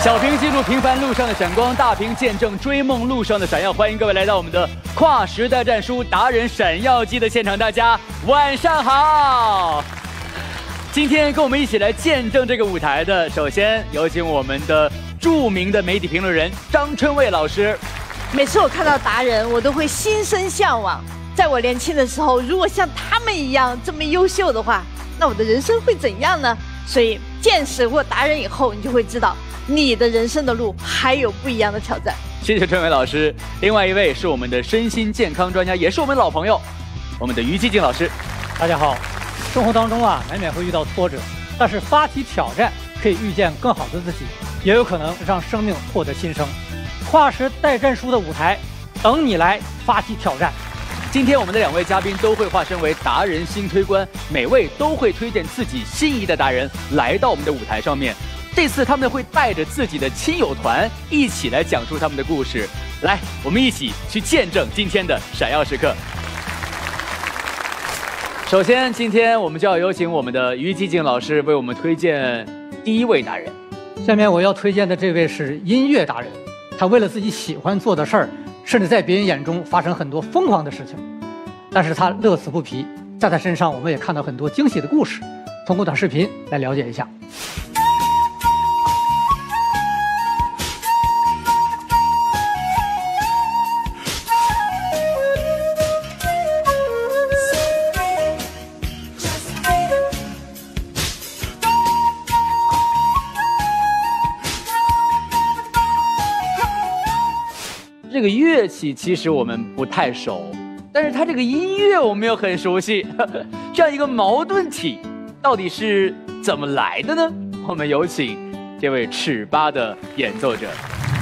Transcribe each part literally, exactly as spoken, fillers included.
小屏记录平凡路上的闪光，大屏见证追梦路上的闪耀。欢迎各位来到我们的跨时代战书达人闪耀季的现场，大家晚上好。今天跟我们一起来见证这个舞台的，首先有请我们的著名的媒体评论人张春蔚老师。 每次我看到达人，我都会心生向往。在我年轻的时候，如果像他们一样这么优秀的话，那我的人生会怎样呢？所以见识过达人以后，你就会知道。 你的人生的路还有不一样的挑战。 谢谢春伟老师。另外一位是我们的身心健康专家，也是我们老朋友，我们的于基静老师。 大家好。生活当中啊，难免会遇到挫折，但是发起挑战可以遇见更好的自己，也有可能让生命获得新生。跨时代战书的舞台，等你来发起挑战。 今天我们的两位嘉宾都会化身为达人新推官，每位都会推荐自己心仪的达人来到我们的舞台上面。 这次他们会带着自己的亲友团一起来讲述他们的故事，来，我们一起去见证今天的闪耀时刻。首先，今天我们就要有请我们的于基静老师为我们推荐第一位达人。 下面我要推荐的这位是音乐达人，他为了自己喜欢做的事儿，甚至在别人眼中发生很多疯狂的事情，但是他乐此不疲，在他身上我们也看到很多惊喜的故事。通过短视频来了解一下。 这个乐器其实我们不太熟，但是它这个音乐我们又很熟悉，这样一个矛盾体到底是怎么来的呢？我们有请这位尺八的演奏者。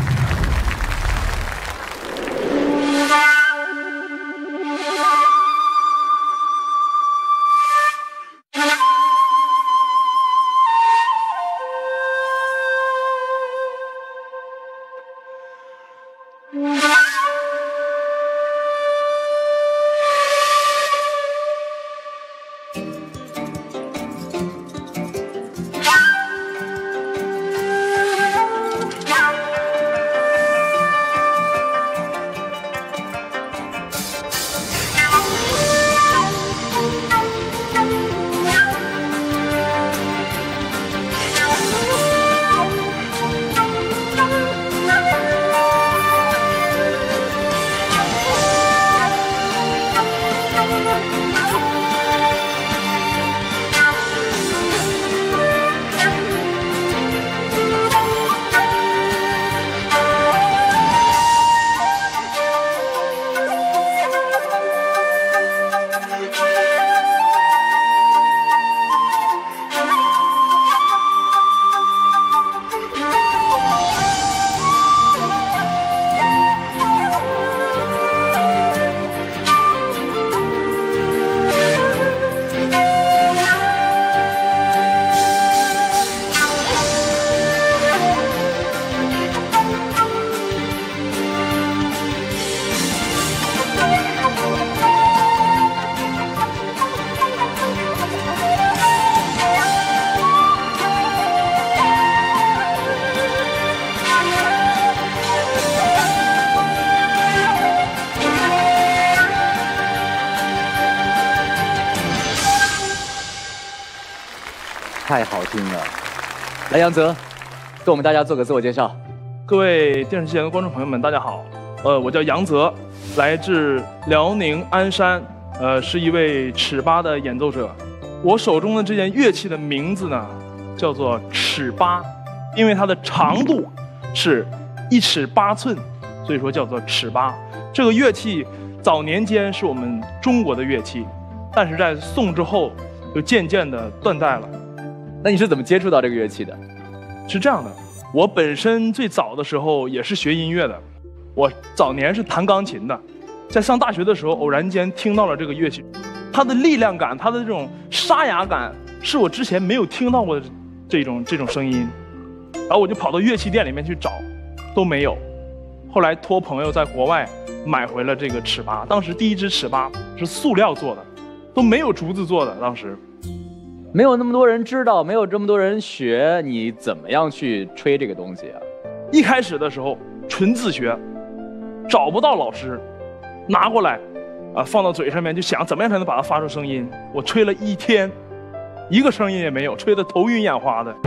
太好听了，来杨泽，跟我们大家做个自我介绍。 各位电视机前的观众朋友们，大家好，呃，我叫杨泽，来自辽宁鞍山，呃，是一位尺八的演奏者。我手中的这件乐器的名字呢，叫做尺八，因为它的长度是一尺八寸，所以说叫做尺八。这个乐器早年间是我们中国的乐器，但是在宋之后就渐渐的断代了。 那你是怎么接触到这个乐器的？ 是这样的，我本身最早的时候也是学音乐的，我早年是弹钢琴的，在上大学的时候偶然间听到了这个乐器，它的力量感，它的这种沙哑感，是我之前没有听到过的这种这种声音，然后我就跑到乐器店里面去找，都没有，后来托朋友在国外买回了这个尺八，当时第一支尺八是塑料做的，都没有竹子做的，当时。 没有那么多人知道，没有这么多人学，你怎么样去吹这个东西啊？ 一开始的时候纯自学，找不到老师，拿过来，啊，放到嘴上面就想怎么样才能把它发出声音。我吹了一天，一个声音也没有，吹得头晕眼花的。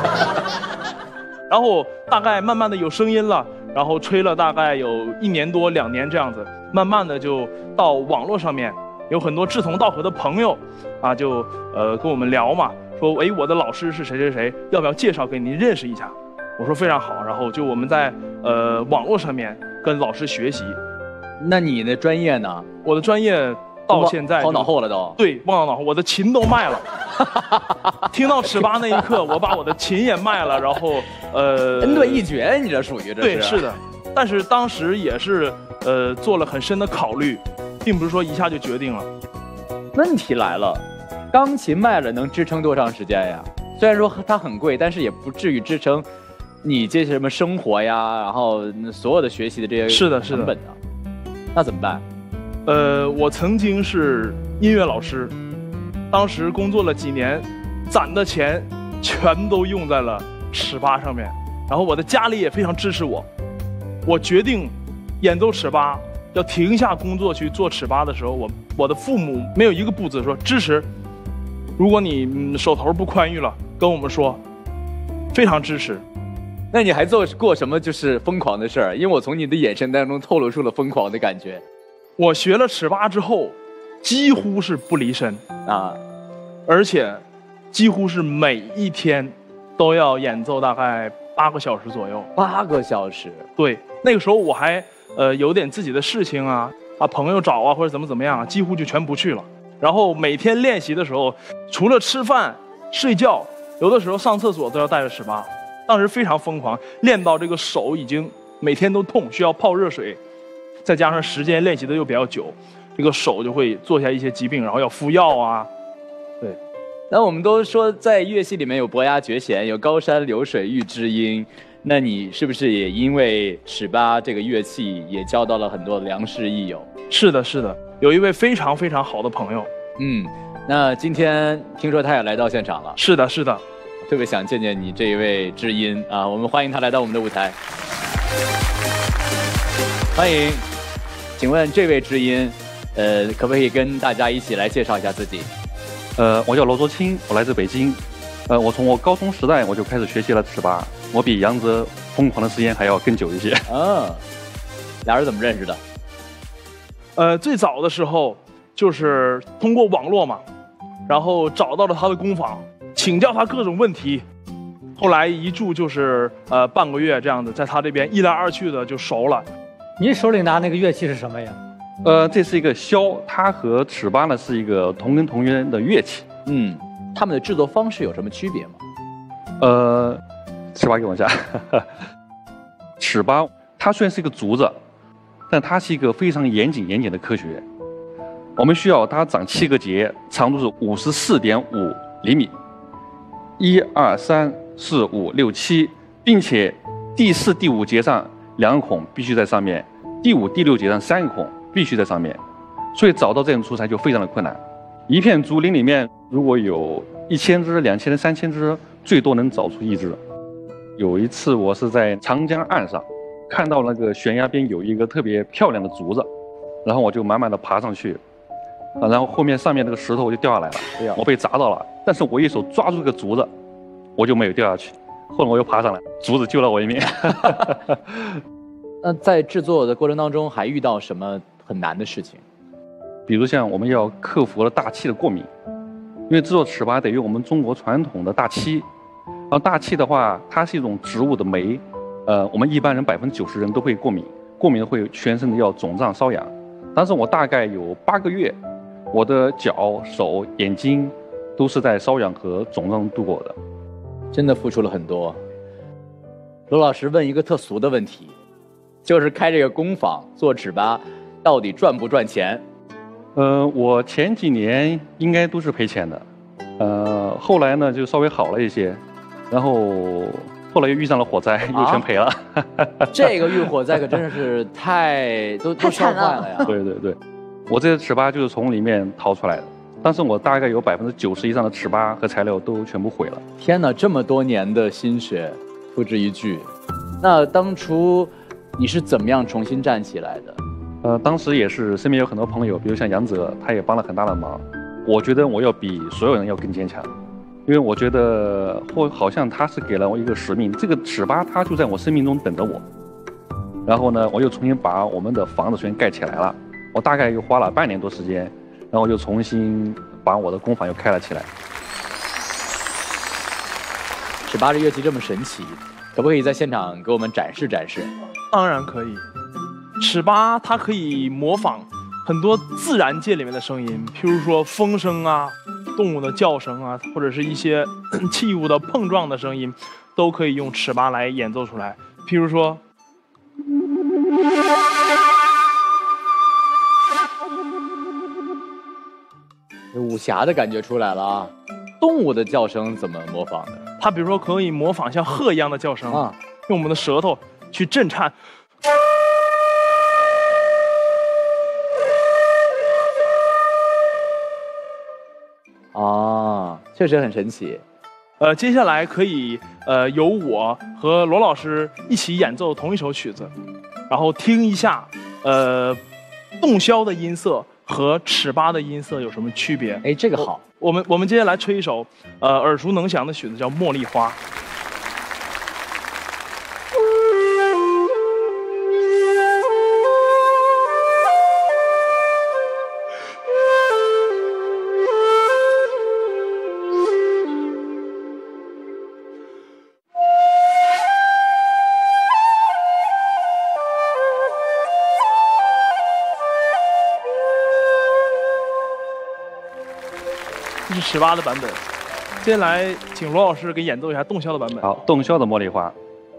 然后大概慢慢的有声音了，然后吹了大概有一年多两年这样子，慢慢的就到网络上面，有很多志同道合的朋友，啊，就呃跟我们聊嘛，说哎我的老师是谁谁谁，要不要介绍给您认识一下？我说非常好，然后就我们在呃网络上面跟老师学习。 那你的专业呢？ 我的专业到现在抛脑后了都。 对，忘到脑后，我的琴都卖了。听到尺八那一刻，我把我的琴也卖了，然后呃， 恩对义绝，你这属于这是？ 对，是的。但是当时也是呃做了很深的考虑，并不是说一下就决定了。 问题来了，钢琴卖了能支撑多长时间呀？虽然说它很贵，但是也不至于支撑你这些什么生活呀，然后所有的学习的这些是的，是的成本的。那怎么办？ 呃，我曾经是音乐老师，当时工作了几年，攒的钱全都用在了尺八上面。然后我的家里也非常支持我。我决定演奏尺八，要停下工作去做尺八的时候，我我的父母没有一个不字说支持。如果你、嗯、手头不宽裕了，跟我们说，非常支持。 那你还做过什么就是疯狂的事儿？因为我从你的眼神当中透露出了疯狂的感觉。 我学了尺八之后，几乎是不离身啊， 而且几乎是每一天都要演奏大概八个小时左右。 八个小时？ 对，那个时候我还呃有点自己的事情啊，啊朋友找啊或者怎么怎么样啊，几乎就全不去了。然后每天练习的时候，除了吃饭、睡觉，有的时候上厕所都要带着尺八。当时非常疯狂，练到这个手已经每天都痛，需要泡热水。再加上时间练习的又比较久，这个手就会做下一些疾病，然后要敷药啊。对， 那我们都说在乐器里面有伯牙绝弦，有高山流水遇知音。那你是不是也因为尺八这个乐器也交到了很多良师益友？ 是的，是的，有一位非常非常好的朋友。 嗯，那今天听说他也来到现场了。 是的，是的， 特别想见见你这一位知音啊！我们欢迎他来到我们的舞台。欢迎。请问这位知音，呃，可不可以跟大家一起来介绍一下自己？ 呃，我叫罗卓清，我来自北京。呃，我从我高中时代我就开始学习了尺八，我比杨泽疯狂的时间还要更久一些。 嗯，俩人怎么认识的？ 呃，最早的时候就是通过网络嘛，然后找到了他的工坊，请教他各种问题。后来一住就是呃半个月这样子，在他这边一来二去的就熟了。 您手里拿那个乐器是什么呀？ 呃，这是一个箫，它和尺八呢是一个同根同源的乐器。 嗯，它们的制作方式有什么区别吗？ 呃，尺八给我一下。尺八它虽然是一个竹子，但它是一个非常严谨严谨的科学。我们需要它长七个节，长度是五十四点五厘米，一二三四五六七，并且第四、第五节上两个孔必须在上面，第五、第六节上三个孔必须在上面，所以找到这种竹材就非常的困难。一片竹林里面，如果有一千只、两千只、三千只，最多能找出一只。有一次，我是在长江岸上，看到那个悬崖边有一个特别漂亮的竹子，然后我就慢慢的爬上去，啊，然后后面上面那个石头就掉下来了， 哎呀， 我被砸到了，但是我一手抓住这个竹子，我就没有掉下去。后来我又爬上来，竹子救了我一命。 那在制作的过程当中，还遇到什么很难的事情？ 比如像我们要克服了大漆的过敏，因为制作尺八得用我们中国传统的大漆，然后大漆的话，它是一种植物的酶，呃，我们一般人百分之九十人都会过敏，过敏会全身的要肿胀瘙痒。当时我大概有八个月，我的脚、手、眼睛都是在瘙痒和肿胀度过的。 真的付出了很多。罗老师问一个特俗的问题，就是开这个工坊做尺八，到底赚不赚钱？ 呃，我前几年应该都是赔钱的，呃，后来呢就稍微好了一些，然后后来又遇上了火灾，又全赔了。 啊、这个遇火灾可真的是太都都烧坏了呀！ 对对对，我这些尺八就是从里面淘出来的。但是我大概有百分之九十以上的尺八和材料都全部毁了。 天哪，这么多年的心血付之一炬。 那当初你是怎么样重新站起来的？ 呃，当时也是身边有很多朋友，比如像杨泽，他也帮了很大的忙。我觉得我要比所有人要更坚强，因为我觉得或好像他是给了我一个使命，这个尺八他就在我生命中等着我。然后呢，我又重新把我们的房子全盖起来了，我大概又花了半年多时间，然后又重新把我的工坊又开了起来。 尺八这乐器这么神奇，可不可以在现场给我们展示展示？ 当然可以。尺八它可以模仿很多自然界里面的声音，譬如说风声啊、动物的叫声啊，或者是一些器物的碰撞的声音，都可以用尺八来演奏出来。譬如说， 武侠的感觉出来了啊！动物的叫声怎么模仿的？ 它比如说可以模仿像鹤一样的叫声啊，用我们的舌头去震颤。 啊，确实很神奇。 呃，接下来可以呃由我和罗老师一起演奏同一首曲子，然后听一下呃洞箫的音色和尺八的音色有什么区别。 哎，这个好。 我们我们接下来吹一首呃耳熟能详的曲子，叫《茉莉花》。这是尺八的版本，接下来请罗老师给演奏一下洞箫的版本。 好，洞箫的茉莉花。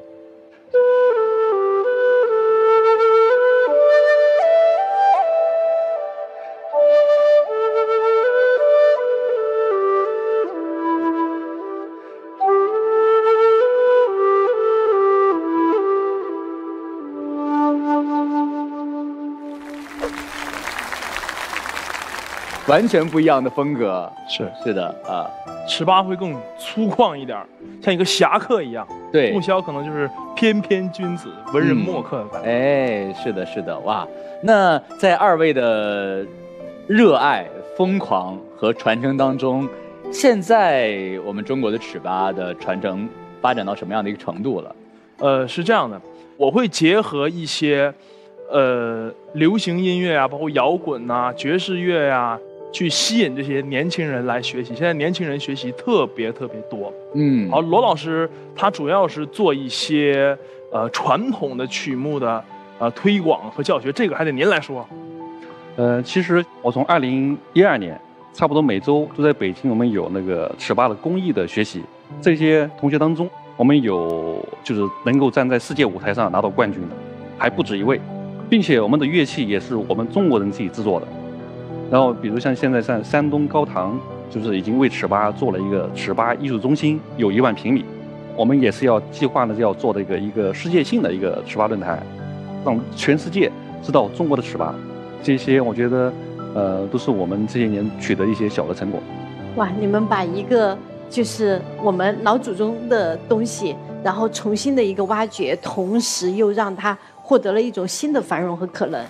完全不一样的风格， 是是的啊， 尺八会更粗犷一点，像一个侠客一样。 对， 洞箫可能就是翩翩君子、文人墨客的感觉。 哎，是的，是的，哇！那在二位的热爱、疯狂和传承当中，现在我们中国的尺八的传承发展到什么样的一个程度了？ 呃，是这样的，我会结合一些呃流行音乐啊，包括摇滚啊、爵士乐呀、啊。去吸引这些年轻人来学习，现在年轻人学习特别特别多。嗯，好，罗老师他主要是做一些呃传统的曲目的呃推广和教学，这个还得您来说。 呃，其实我从二零一二年，差不多每周都在北京，我们有那个尺八的工艺的学习。这些同学当中，我们有就是能够站在世界舞台上拿到冠军的，还不止一位，并且我们的乐器也是我们中国人自己制作的。然后，比如像现在像山东高唐，就是已经为尺八做了一个尺八艺术中心，有一万平米。我们也是要计划呢，要做的一个一个世界性的一个尺八论坛，让全世界知道中国的尺八。这些我觉得，呃，都是我们这些年取得一些小的成果。 哇，你们把一个就是我们老祖宗的东西，然后重新的一个挖掘，同时又让它获得了一种新的繁荣和可能。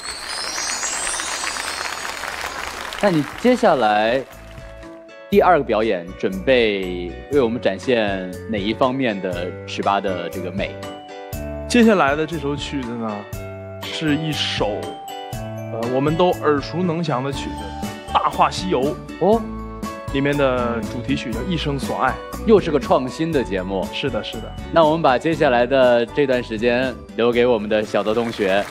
那你接下来第二个表演准备为我们展现哪一方面的尺八的这个美？ 接下来的这首曲子呢，是一首呃我们都耳熟能详的曲子《大话西游》哦，里面的主题曲叫《一生所爱》， 又是个创新的节目。 是的，是的。 那我们把接下来的这段时间留给我们的小泽同学。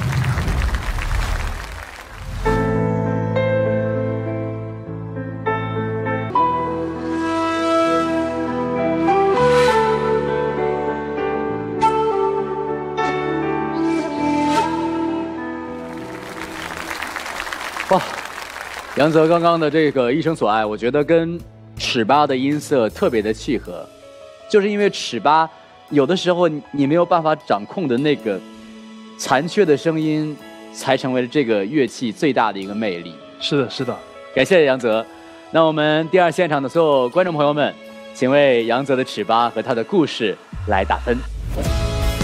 哇，杨泽刚刚的这个《一生所爱》，我觉得跟尺八的音色特别的契合，就是因为尺八有的时候你没有办法掌控的那个残缺的声音，才成为了这个乐器最大的一个魅力。 是的，是的， 感谢杨泽。那我们第二现场的所有观众朋友们，请为杨泽的尺八和他的故事来打分。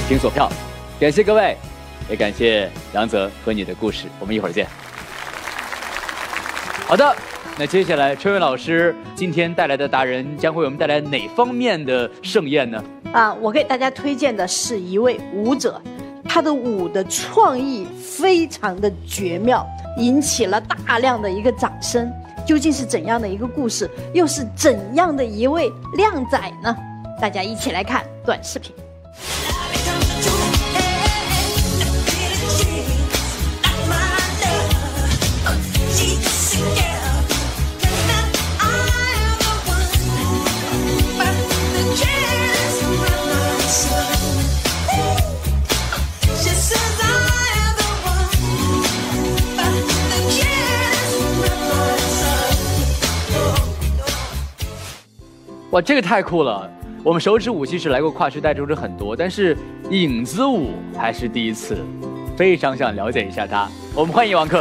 评索票。感谢各位，也感谢杨泽和你的故事，我们一会儿见。好的，那接下来春雨老师今天带来的达人将会为我们带来哪方面的盛宴呢？ 啊，我给大家推荐的是一位舞者，他的舞的创意非常的绝妙，引起了大量的一个掌声。究竟是怎样的一个故事，又是怎样的一位靓仔呢？大家一起来看短视频。 哇，这个太酷了！我们手指舞其实来过跨时代周很多，但是影子舞还是第一次，非常想了解一下它。我们欢迎王克。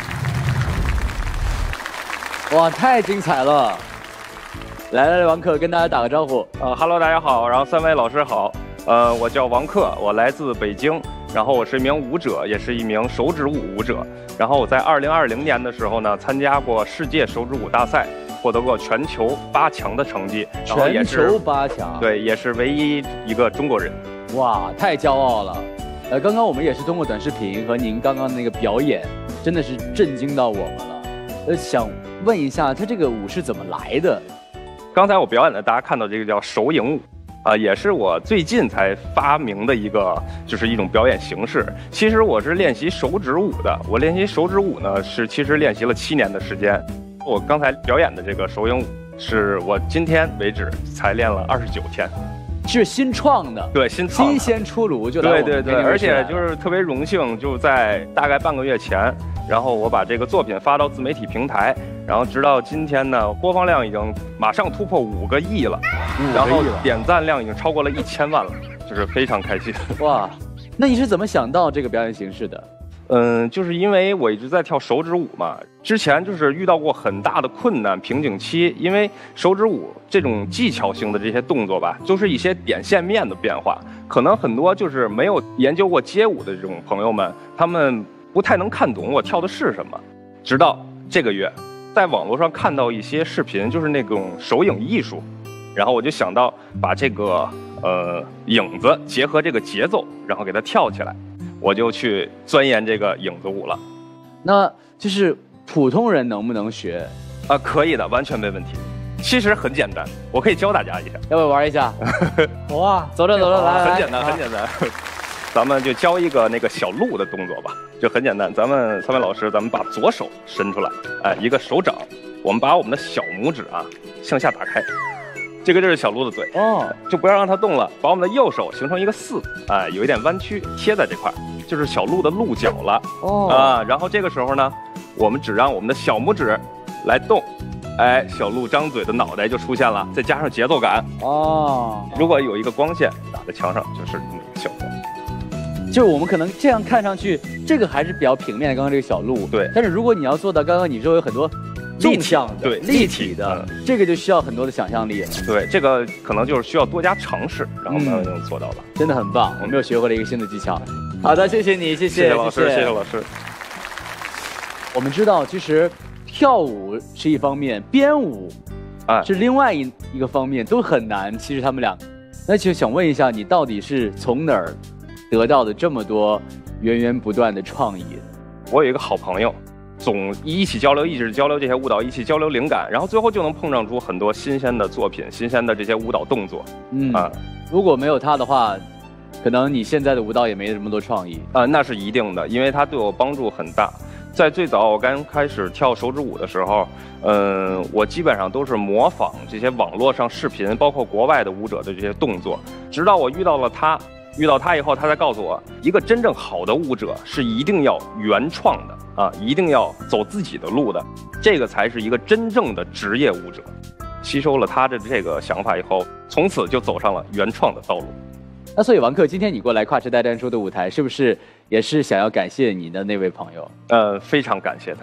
哇，太精彩了！来来来，王克跟大家打个招呼。 呃哈喽，大家好，然后三位老师好，呃，我叫王克，我来自北京，然后我是一名舞者，也是一名手指舞舞者。然后我在二零二零年的时候呢，参加过世界手指舞大赛。获得过全球八强的成绩，然后也是全球八强， 对，也是唯一一个中国人。 哇，太骄傲了！呃，刚刚我们也是通过短视频和您刚刚的那个表演，真的是震惊到我们了。呃，想问一下，他这个舞是怎么来的？ 刚才我表演的，大家看到这个叫手影舞，啊、呃，也是我最近才发明的一个，就是一种表演形式。其实我是练习手指舞的，我练习手指舞呢，是其实练习了七年的时间。我刚才表演的这个手影舞，是我今天为止才练了二十九天， 是新创的， 对，新创的新鲜出炉就来对对对，而且就是特别荣幸，就在大概半个月前，然后我把这个作品发到自媒体平台，然后直到今天呢，播放量已经马上突破五个亿了，然后点赞量已经超过了一千万了，就是非常开心。 哇，那你是怎么想到这个表演形式的？ 嗯，就是因为我一直在跳手指舞嘛，之前就是遇到过很大的困难瓶颈期，因为手指舞这种技巧性的这些动作吧，就是一些点线面的变化，可能很多就是没有研究过街舞的这种朋友们，他们不太能看懂我跳的是什么。直到这个月，在网络上看到一些视频，就是那种手影艺术，然后我就想到把这个呃影子结合这个节奏，然后给它跳起来。我就去钻研这个影子舞了。 那就是普通人能不能学？ 啊、呃，可以的，完全没问题。其实很简单，我可以教大家一下。 要不要玩一下？ 好啊， 走着走着，来， 很简单，很简单。咱们就教一个那个小鹿的动作吧，就很简单。咱们三位老师，咱们把左手伸出来，哎，一个手掌，我们把我们的小拇指啊向下打开。这个就是小鹿的嘴哦，就不要让它动了。把我们的右手形成一个四，哎，有一点弯曲，贴在这块，就是小鹿的鹿角了哦啊。然后这个时候呢，我们只让我们的小拇指来动，哎，小鹿张嘴的脑袋就出现了，再加上节奏感哦。如果有一个光线打在墙上，就是那个效果。 就是我们可能这样看上去，这个还是比较平面的，刚刚这个小鹿对。但是如果你要做到刚刚你说有很多。立体的， 对， 立体的，嗯、这个就需要很多的想象力。 对，这个可能就是需要多加尝试，然后才能做到吧。 真的很棒，我们又学会了一个新的技巧。好的，谢谢你，谢谢， 谢谢老师，谢谢老师。 我们知道，其实跳舞是一方面，编舞啊是另外一一个方面，都很难。其实他们俩，那就想问一下，你到底是从哪儿得到的这么多源源不断的创意？ 我有一个好朋友。总一起交流，一直交流这些舞蹈，一起交流灵感，然后最后就能碰撞出很多新鲜的作品，新鲜的这些舞蹈动作。 嗯啊，如果没有他的话，可能你现在的舞蹈也没这么多创意啊，那是一定的，因为他对我帮助很大。在最早我刚开始跳手指舞的时候，嗯，我基本上都是模仿这些网络上视频，包括国外的舞者的这些动作，直到我遇到了他。遇到他以后，他才告诉我，一个真正好的舞者是一定要原创的啊，一定要走自己的路的，这个才是一个真正的职业舞者。吸收了他的这个想法以后，从此就走上了原创的道路。 那所以王克，今天你过来跨时代战术的舞台，是不是也是想要感谢你的那位朋友？ 呃，非常感谢他。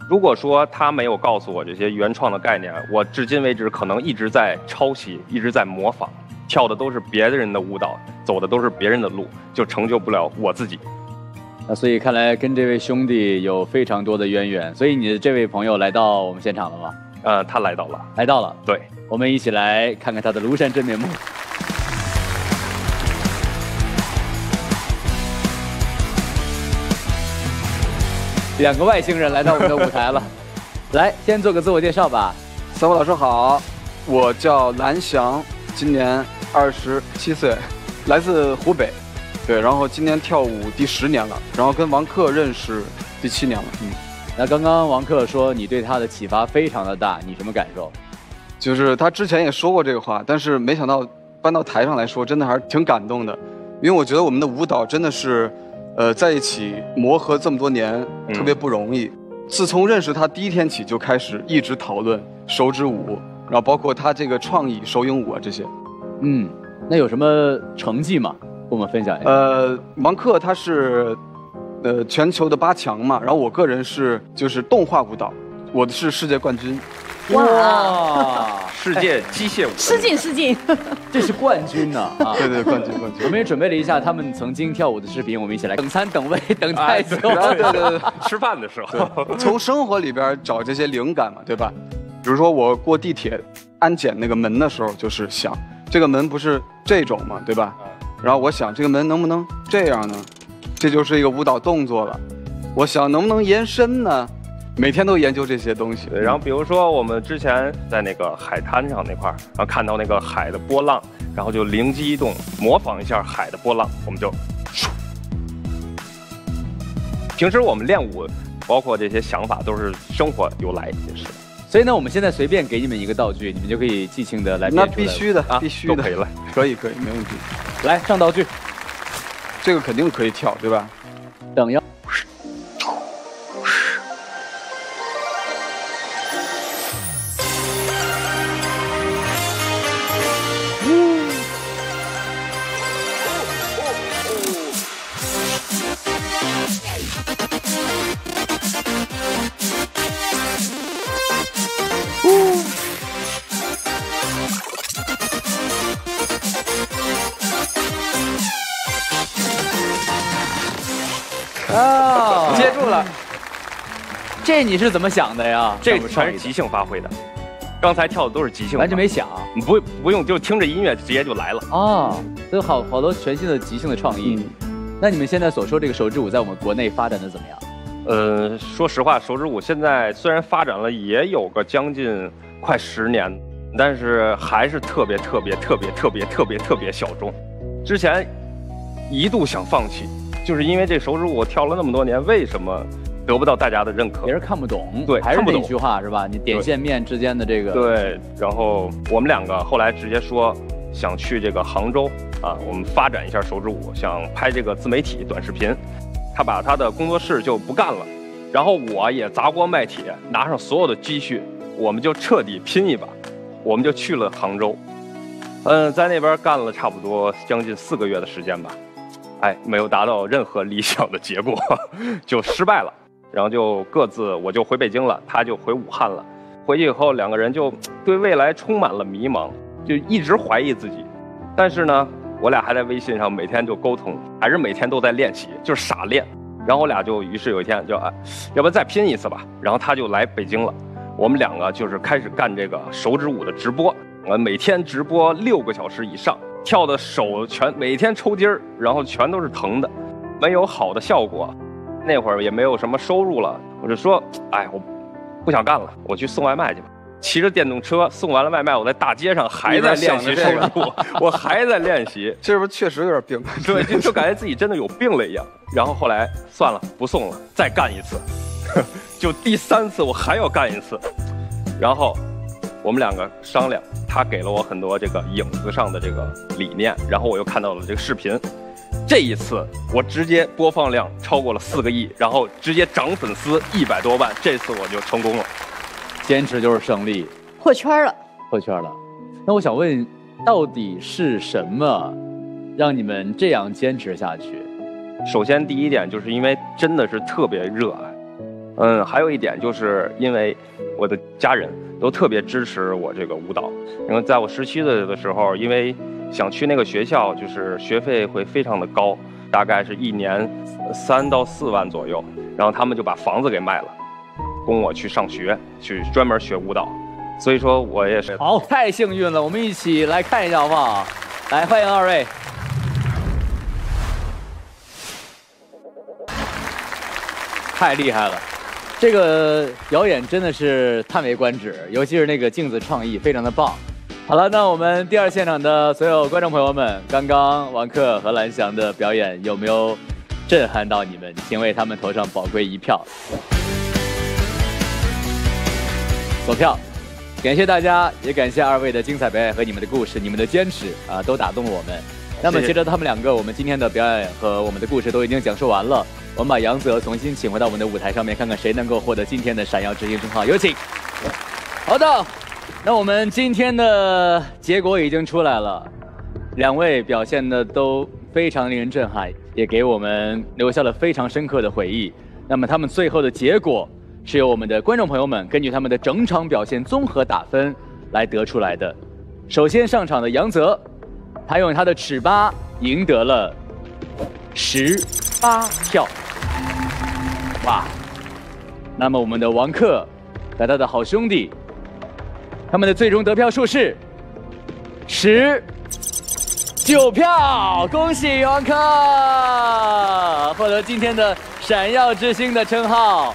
如果说他没有告诉我这些原创的概念，我至今为止可能一直在抄袭，一直在模仿，跳的都是别人的舞蹈，走的都是别人的路，就成就不了我自己。 那所以看来跟这位兄弟有非常多的渊源。所以你的这位朋友来到我们现场了吗？ 呃，他来到了， 来到了。 对， 我们一起来看看他的庐山真面目。两个外星人来到我们的舞台了，来，先做个自我介绍吧。 三位老师好，我叫蓝翔，今年二十七岁，来自湖北，对，然后今年跳舞第十年了，然后跟王克认识第七年了，嗯。 那刚刚王克说你对他的启发非常的大，你什么感受？ 就是他之前也说过这个话，但是没想到搬到台上来说，真的还是挺感动的，因为我觉得我们的舞蹈真的是。呃，在一起磨合这么多年，特别不容易。嗯、自从认识他第一天起，就开始一直讨论手指舞，然后包括他这个创意手影舞啊这些。 嗯，那有什么成绩吗？跟我们分享一下。 呃，王克他是呃全球的八强嘛，然后我个人是就是动画舞蹈，我的是世界冠军。 哇！ 世界机械舞， 失敬失敬， 这是冠军呢啊！ 对对，冠军冠军。 我们也准备了一下他们曾经跳舞的视频，我们一起来等餐等位等太久。 对对对， 吃饭的时候， 从生活里边找这些灵感嘛，对吧？比如说我过地铁安检那个门的时候，就是想这个门不是这种嘛，对吧？然后我想这个门能不能这样呢？这就是一个舞蹈动作了。我想能不能延伸呢？每天都研究这些东西。 对，然后比如说我们之前在那个海滩上那块儿，然后看到那个海的波浪，然后就灵机一动，模仿一下海的波浪，我们就。平时我们练舞，包括这些想法，都是生活由来也是。 所以呢，我们现在随便给你们一个道具，你们就可以即兴的来编出来。 那必须的， 啊、 必须的， 都可以了， 可以可以，没问题。 来上道具， 这个肯定可以跳，对吧？ 等腰。哦， 接住了， 这你是怎么想的呀？ 这全是即兴发挥的，刚才跳的都是即兴， 完全没想， 你不不用就听着音乐直接就来了。 哦，都好好多全新的即兴的创意。嗯、那你们现在所说这个手指舞在我们国内发展的怎么样？ 呃，说实话，手指舞现在虽然发展了也有个将近快十年，但是还是特别特别特别特别特别特别小众。之前一度想放弃。就是因为这手指舞我跳了那么多年，为什么得不到大家的认可？ 别人看不懂， 对， 还是那句话是吧？你点线面之间的这个对。然后我们两个后来直接说想去这个杭州啊，我们发展一下手指舞，想拍这个自媒体短视频。他把他的工作室就不干了，然后我也砸锅卖铁，拿上所有的积蓄，我们就彻底拼一把，我们就去了杭州。嗯，在那边干了差不多将近四个月的时间吧。哎，没有达到任何理想的结果，就失败了。然后就各自，我就回北京了，他就回武汉了。回去以后，两个人就对未来充满了迷茫，就一直怀疑自己。但是呢，我俩还在微信上每天就沟通，还是每天都在练习，就是傻练。然后我俩就于是有一天就哎，要不然再拼一次吧。然后他就来北京了，我们两个就是开始干这个手指舞的直播，呃，每天直播六个小时以上。跳的手全每天抽筋儿，然后全都是疼的，没有好的效果。那会儿也没有什么收入了，我就说，哎，我不想干了，我去送外卖去吧。骑着电动车送完了外卖，我在大街上还在练习手指舞，我还在练习。 这是不是确实有点病？ 对，就就感觉自己真的有病了一样。然后后来算了，不送了，再干一次。就第三次我还要干一次，然后我们两个商量。他给了我很多这个影子上的这个理念，然后我又看到了这个视频，这一次我直接播放量超过了四个亿，然后直接涨粉丝一百多万，这次我就成功了。 坚持就是胜利， 破圈了， 破圈了。那我想问，到底是什么让你们这样坚持下去？ 首先第一点就是因为真的是特别热爱， 嗯，还有一点就是因为我的家人都特别支持我这个舞蹈，然后在我十七岁的时候，因为想去那个学校，就是学费会非常的高，大概是一年三到四万左右，然后他们就把房子给卖了，供我去上学，去专门学舞蹈。所以说我也是好，太幸运了，我们一起来看一下好不好？来，欢迎二位。太厉害了，这个表演真的是叹为观止，尤其是那个镜子创意非常的棒。好了，那我们第二现场的所有观众朋友们，刚刚王克和蓝翔的表演有没有震撼到你们？请为他们投上宝贵一票。锁票。感谢大家，也感谢二位的精彩表演和你们的故事，你们的坚持啊，都打动了我们。那么，接着他们两个，我们今天的表演和我们的故事都已经讲述完了。我们把杨泽重新请回到我们的舞台上面，看看谁能够获得今天的闪耀之星称号。有请。好的，那我们今天的结果已经出来了，两位表现的都非常令人震撼，也给我们留下了非常深刻的回忆。那么，他们最后的结果是由我们的观众朋友们根据他们的整场表现综合打分来得出来的。首先上场的杨泽，他用他的尺八赢得了十八票。哇！那么我们的王克和他的好兄弟，他们的最终得票数是十九票，恭喜王克获得今天的闪耀之星的称号。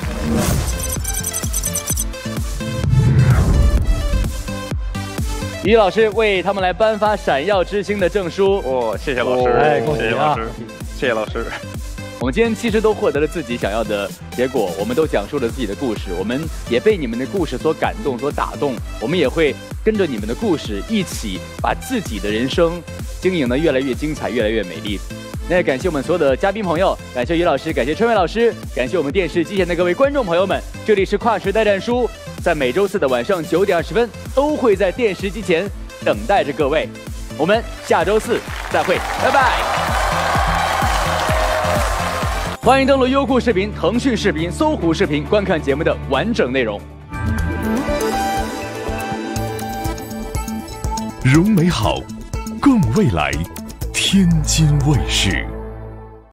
于老师为他们来颁发闪耀之星的证书。 哦，谢谢老师， 哎，恭喜啊！ 谢谢老师，谢谢老师。 我们今天其实都获得了自己想要的结果，我们都讲述了自己的故事，我们也被你们的故事所感动、所打动，我们也会跟着你们的故事一起把自己的人生经营得越来越精彩、越来越美丽。那也感谢我们所有的嘉宾朋友，感谢于老师，感谢春伟老师，感谢我们电视机前的各位观众朋友们。这里是跨时代战书，在每周四的晚上九点二十分，都会在电视机前等待着各位。我们下周四再会，拜拜。欢迎登录优酷视频、腾讯视频、搜狐视频观看节目的完整内容。 融美好，共未来，天津卫视。